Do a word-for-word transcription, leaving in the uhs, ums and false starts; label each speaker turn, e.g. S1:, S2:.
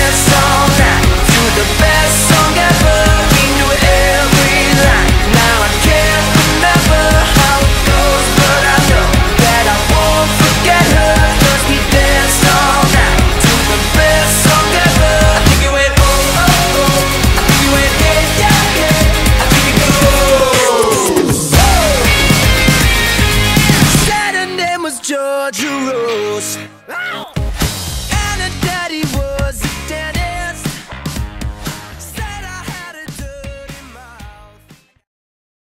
S1: dance all night to the best song ever. We knew every line. Now I can't remember how it goes, but I know that I won't forget her. 'Cause we danced all night to the best song ever. I think it went oh oh oh. I think it went yeah yeah yeah. I think it goes. Said her name was Georgia Rose, and her daddy was